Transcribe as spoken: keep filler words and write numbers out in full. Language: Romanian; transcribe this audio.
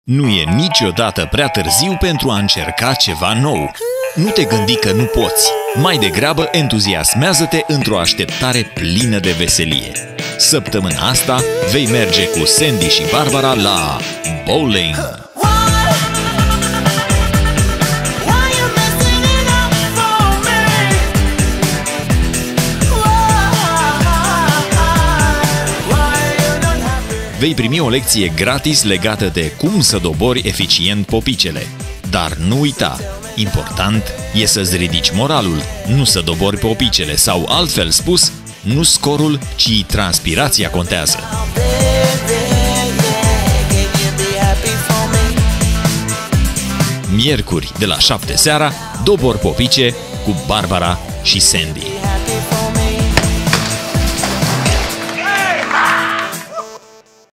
Nu e niciodată prea târziu pentru a încerca ceva nou. Nu te gândi că nu poți. Mai degrabă, entuziasmează-te într-o așteptare plină de veselie. Săptămâna asta vei merge cu Sandy și Barbara la bowling. Vei primi o lecție gratis legată de cum să dobori eficient popicele. Dar nu uita, important e să-ți ridici moralul, nu să dobori popicele sau, altfel spus, nu scorul, ci transpirația contează. Miercuri de la șapte seara, dobor popice cu Barbara și Sandy.